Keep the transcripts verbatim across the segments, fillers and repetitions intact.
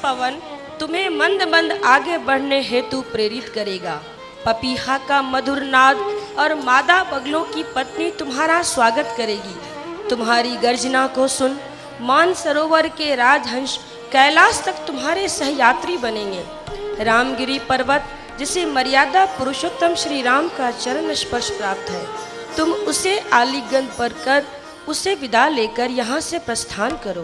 पवन तुम्हें मंद मंद आगे बढ़ने हेतु प्रेरित करेगा। पपीहा का मधुर नाद और मादा बगलों की पत्नी तुम्हारा स्वागत करेगी। तुम्हारी गर्जना को सुन मान सरोवर के राजहंस कैलाश तक तुम्हारे सहयात्री बनेंगे। रामगिरी पर्वत जिसे मर्यादा पुरुषोत्तम श्री राम का चरण स्पर्श प्राप्त है, तुम उसे आलिंगन पर कर उसे विदा लेकर यहाँ से प्रस्थान करो।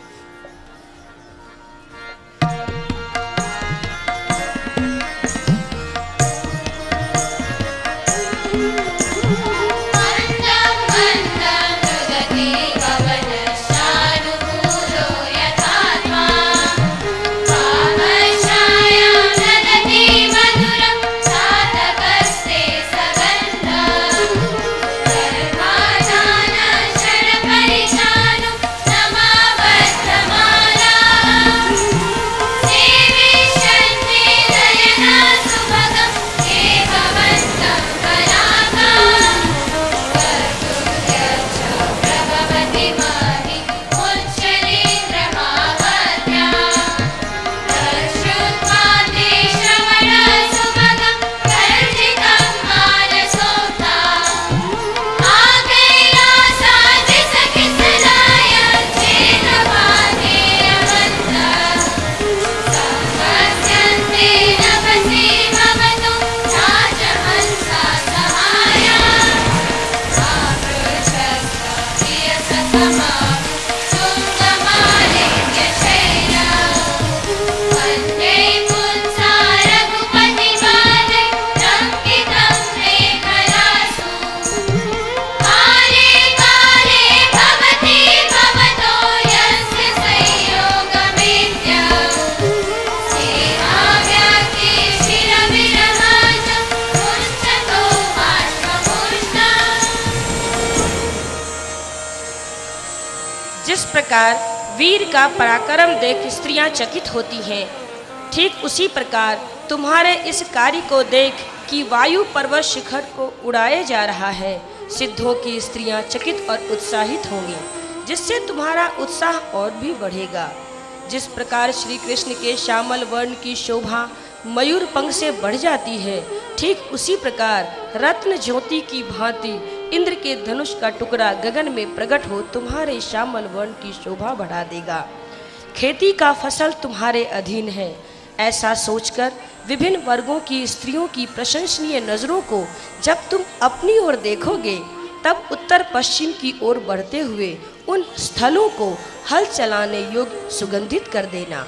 जिस प्रकार वीर का पराक्रम देख स्त्रियां चकित होती हैं, ठीक उसी प्रकार तुम्हारे इस कार्य को देख कि वायु पर्वत शिखर को उड़ाया जा रहा है, सिद्धों की स्त्रियां चकित और उत्साहित होंगी, जिससे तुम्हारा उत्साह और भी बढ़ेगा। जिस प्रकार श्री कृष्ण के श्यामल वर्ण की शोभा मयूर पंख से बढ़ जाती है, ठीक उसी प्रकार रत्न ज्योति की भांति इंद्र के धनुष का टुकड़ा गगन में प्रकट हो तुम्हारे श्यामल वर्ण की शोभा बढ़ा देगा। खेती का फसल तुम्हारे अधीन है, ऐसा सोचकर विभिन्न वर्गों की स्त्रियों की प्रशंसनीय नजरों को जब तुम अपनी ओर देखोगे, तब उत्तर पश्चिम की ओर बढ़ते हुए उन स्थलों को हल चलाने योग्य सुगंधित कर देना।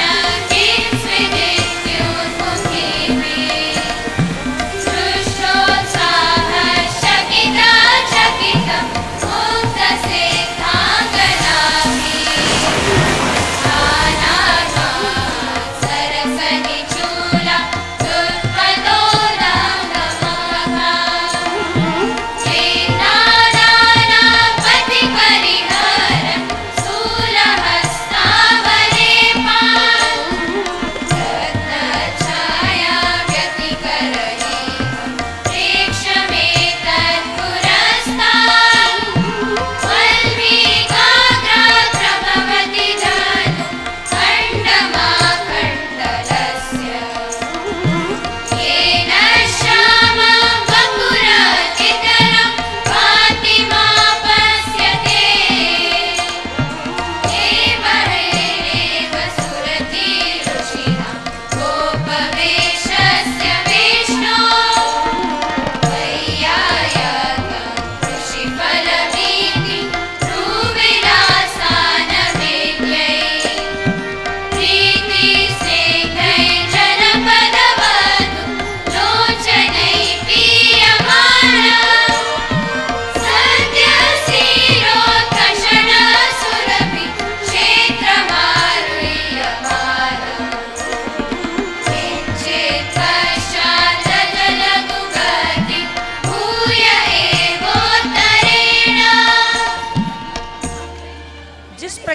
Show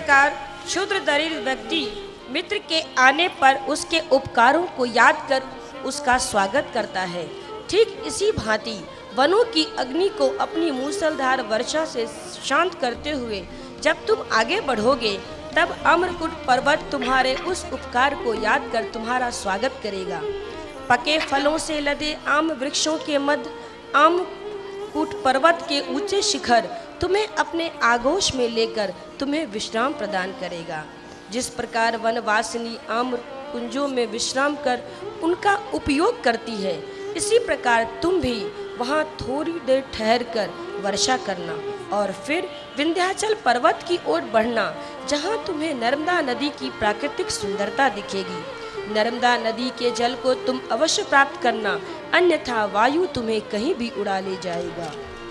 प्रकार क्षुद्र दरिद्र व्यक्ति मित्र के आने पर उसके उपकारों को याद कर उसका स्वागत करता है, ठीक इसी भांति वनों की अग्नि को अपनी मूसलधार वर्षा से शांत करते हुए जब तुम आगे बढ़ोगे, तब अमरकुट पर्वत तुम्हारे उस उपकार को याद कर तुम्हारा स्वागत करेगा। पके फलों से लदे आम वृक्षों के मध्य आमकूट पर्वत के ऊंचे शिखर तुम्हें अपने आगोश में लेकर तुम्हें विश्राम प्रदान करेगा। जिस प्रकार वनवासिनी आम कुंजों में विश्राम कर उनका उपयोग करती है, इसी प्रकार तुम भी वहाँ थोड़ी देर ठहर कर वर्षा करना और फिर विंध्याचल पर्वत की ओर बढ़ना, जहाँ तुम्हें नर्मदा नदी की प्राकृतिक सुंदरता दिखेगी। नर्मदा नदी के जल को तुम अवश्य प्राप्त करना, अन्यथा वायु तुम्हें कहीं भी उड़ा ले जाएगा।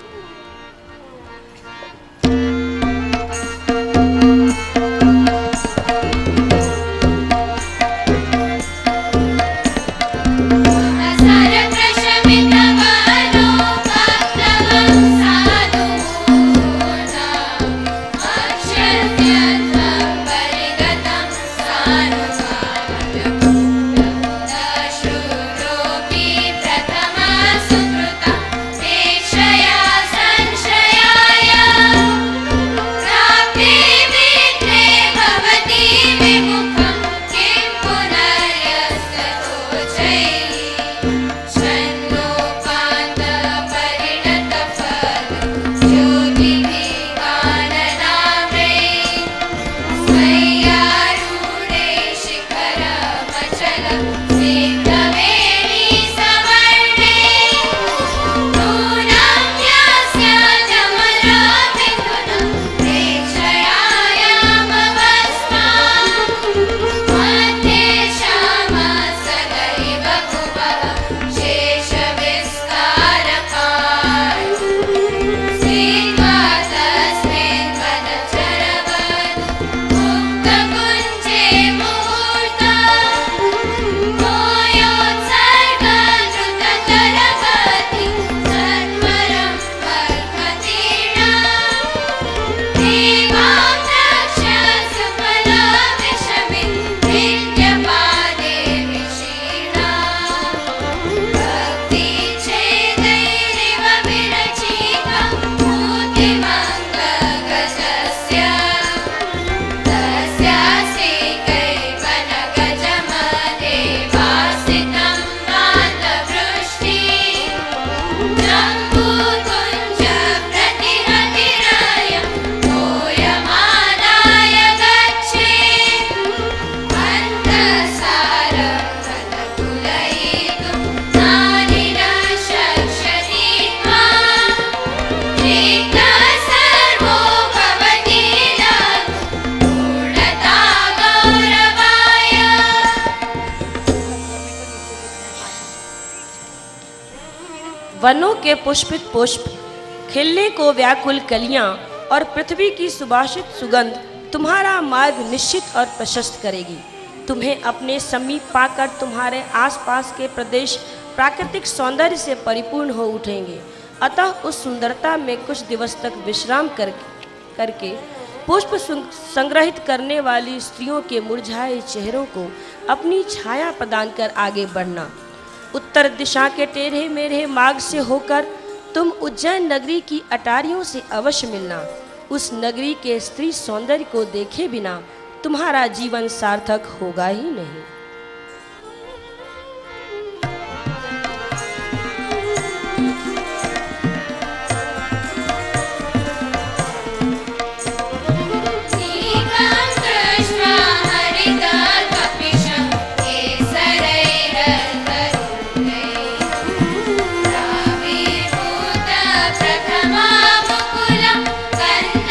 वनों के पुष्पित पुष्प, खिलने को व्याकुल कलियां और पृथ्वी की सुबासित सुगंध तुम्हारा मार्ग निश्चित और प्रशस्त करेगी। तुम्हें अपने समीप पाकर तुम्हारे आसपास के प्रदेश प्राकृतिक सौंदर्य से परिपूर्ण हो उठेंगे। अतः उस सुंदरता में कुछ दिवस तक विश्राम कर करके पुष्प संग्रहित करने वाली स्त्रियों के मुरझाए चेहरों को अपनी छाया प्रदान कर आगे बढ़ना। उत्तर दिशा के टेढ़े मेढ़े मार्ग से होकर तुम उज्जैन नगरी की अटारियों से अवश्य मिलना। उस नगरी के स्त्री सौंदर्य को देखे बिना तुम्हारा जीवन सार्थक होगा ही नहीं।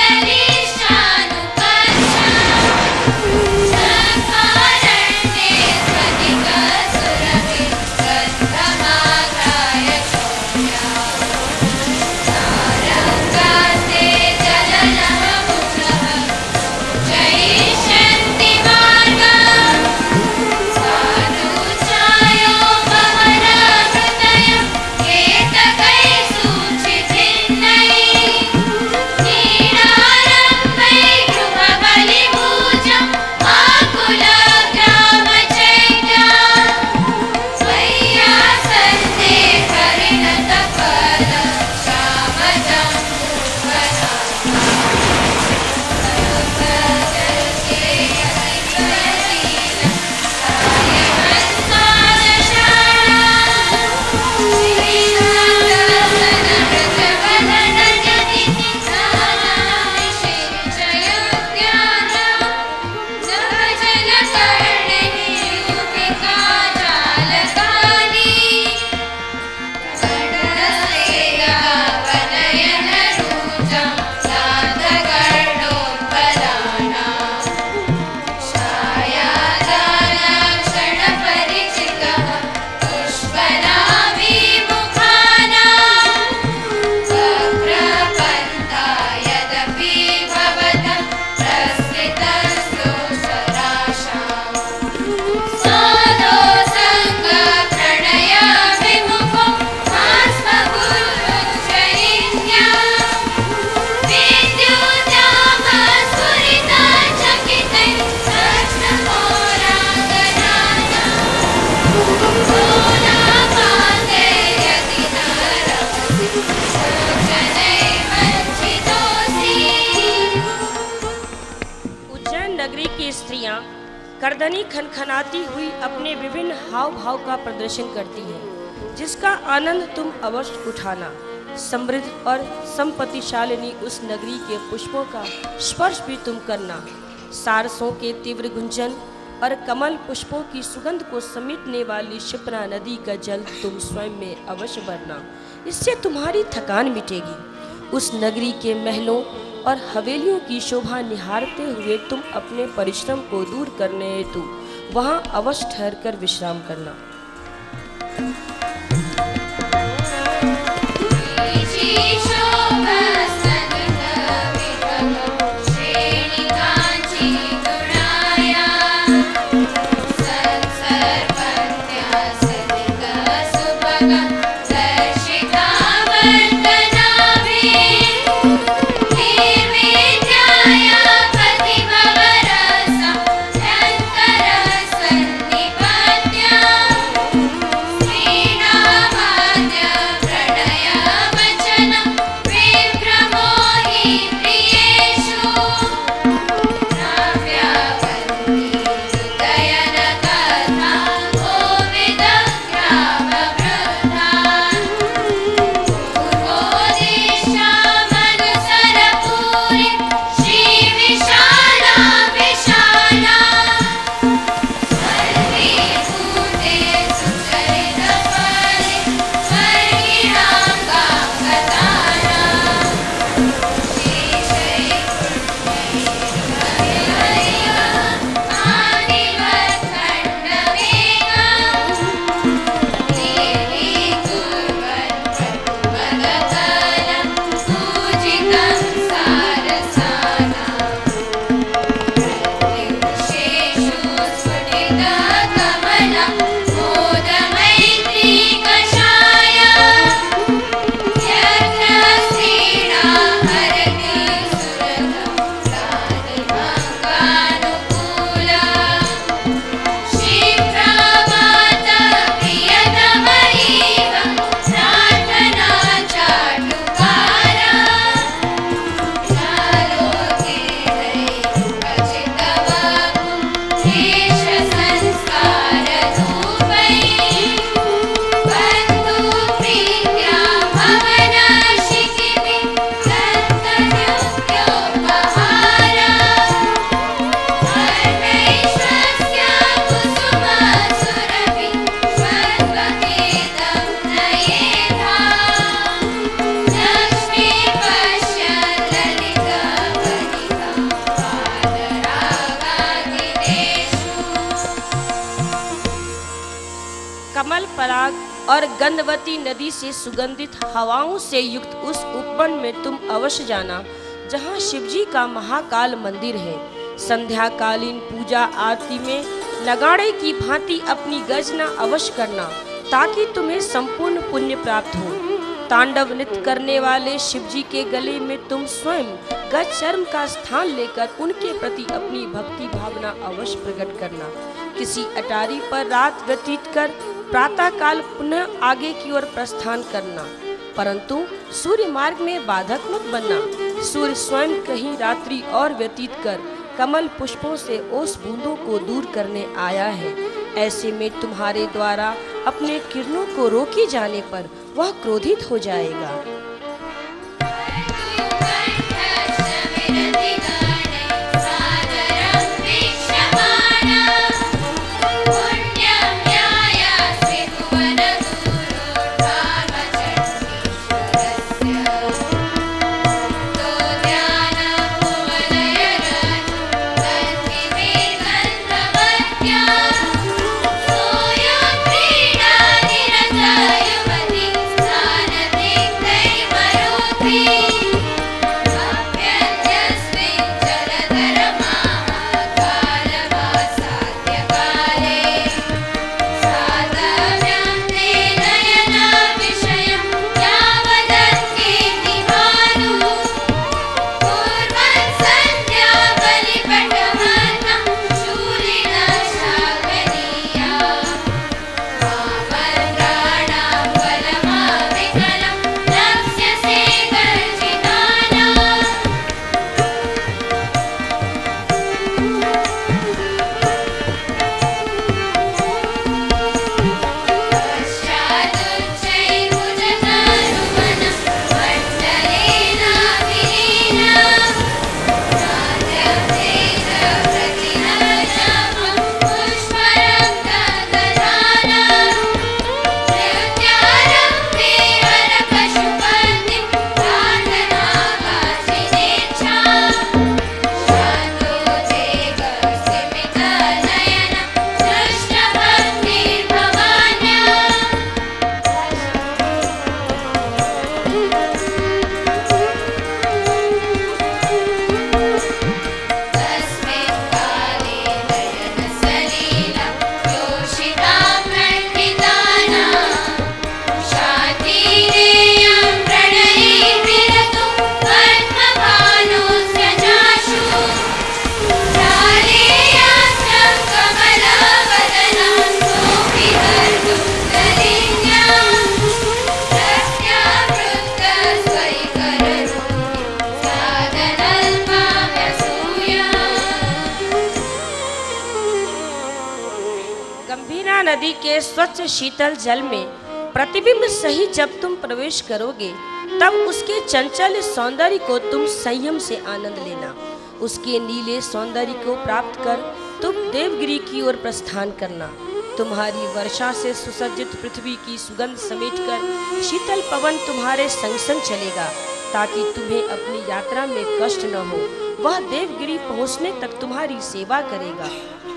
Thank you. करदनी खनखनाती हुई अपने विभिन्न हाव भाव का प्रदर्शन करती है, जिसका आनंद तुम अवश्य उठाना। समृद्ध और संपत्तिशालिनी उस नगरी के पुष्पों का स्पर्श भी तुम करना। सारसों के तीव्र गुंजन और कमल पुष्पों की सुगंध को समेटने वाली क्षिप्रा नदी का जल तुम स्वयं में अवश्य भरना। इससे तुम्हारी थकान मिटेगी। उस नगरी के महलों और हवेलियों की शोभा निहारते हुए तुम अपने परिश्रम को दूर करने हेतु वहां अवश्य ठहरकर विश्राम करना। कमल पराग और गंधवती नदी से सुगंधित हवाओं से युक्त उस उपवन में तुम अवश्य जाना, जहाँ शिवजी का महाकाल मंदिर है। संध्याकालीन पूजा आरती में नगाड़े की भांति अपनी गर्जना अवश्य करना, ताकि तुम्हें संपूर्ण पुण्य प्राप्त हो। तांडव नृत्य करने वाले शिवजी के गले में तुम स्वयं गज चर्म का स्थान लेकर उनके प्रति अपनी भक्ति भावना अवश्य प्रकट करना। किसी अटारी पर रात व्यतीत कर प्रातः काल पुनः आगे की ओर प्रस्थान करना, परंतु सूर्य मार्ग में बाधक मत बनना। सूर्य स्वयं कहीं रात्रि और व्यतीत कर कमल पुष्पों से ओस बूंदों को दूर करने आया है। ऐसे में तुम्हारे द्वारा अपने किरणों को रोके जाने पर वह क्रोधित हो जाएगा। सोयो क्रीडा निरता युवती स्थान दिग्धैर्य नदी के स्वच्छ शीतल जल में प्रतिबिंब सही जब तुम प्रवेश करोगे, तब उसके चंचल सौंदर्य को तुम संयम से आनंद लेना। उसके नीले सौंदर्य को प्राप्त कर तुम देवगिरी की ओर प्रस्थान करना। तुम्हारी वर्षा से सुसज्जित पृथ्वी की सुगंध समेटकर शीतल पवन तुम्हारे संग संग चलेगा, ताकि तुम्हें अपनी यात्रा में कष्ट न हो। वह देवगिरी पहुंचने तक तुम्हारी सेवा करेगा।